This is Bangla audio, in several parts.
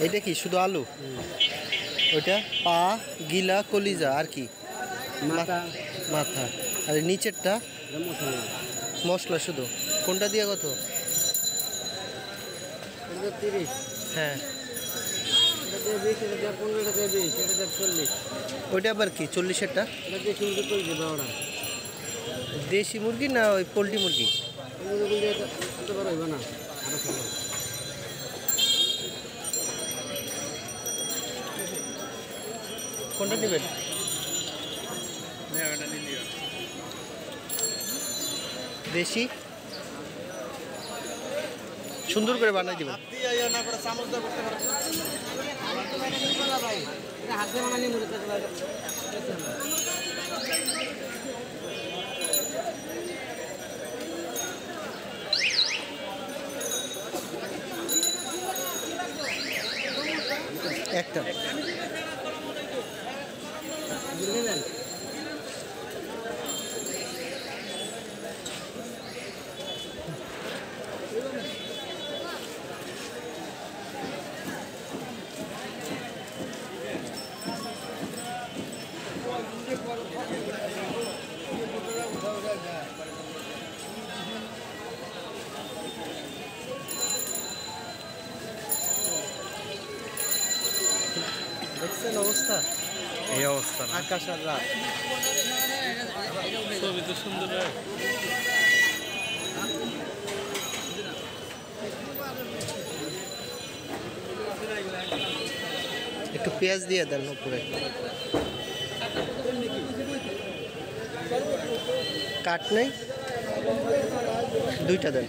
এটা কি শুধু আলু? ওইটা পা, গিলা, কলিজা আর কি? মাথা মাথা। আর নিচেরটা মশলা। মশলা শুধু। কোনটা দিয়ে কত? 30। হ্যাঁ। এটা দিয়ে 20, এটা দিয়ে 15, এটা দিয়ে 20, এটা দিয়ে 40। ওইটা আবার কি 40-এরটা? এটা দিয়ে শুরু করে দেবে ওরা। দেশি মুরগি না ওই পোলট্রি মুরগি? এত বড় হইব না, আরো ছোট। কোনটা নেবেন? দেশি সুন্দর করে বানাই দিবেন। হাতে বানানি মুড়ে একটা দেখছেন অবস্থা? এই অবস্থা না? আকাশ আর রাত। ছবি তো সুন্দর। একটু পেঁয়াজ দিয়ে দেন উপরে। কাট নেই, দুইটা দেন।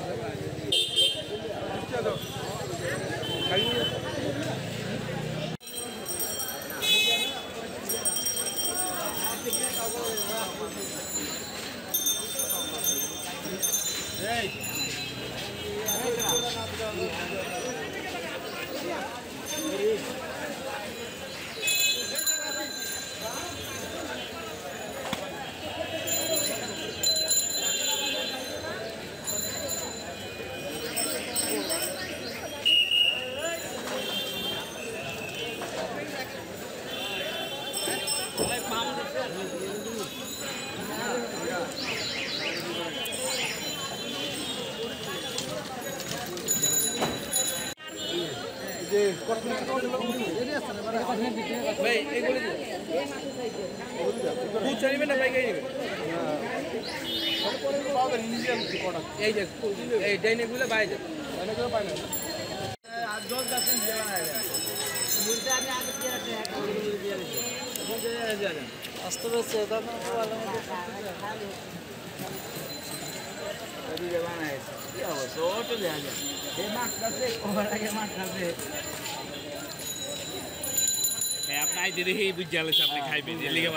আপনার দেখে বুঝে গেছে আপনি খাইবেন এর লিগে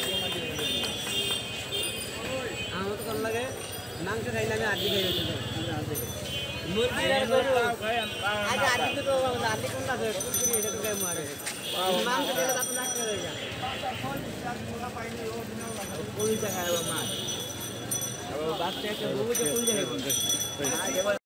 আমার তো ভালো লাগে মাংস খাই না, আমি আড্ডি খাই মুরগি আড্ডি তো আড্ডি কোনটা আছে এটা তো গায়ে মারে মাংস খেলে তো নাক হয়ে যায়। কোনটা খায় মাছ? বাচ্চা একটা বউকে কোন জায়গায়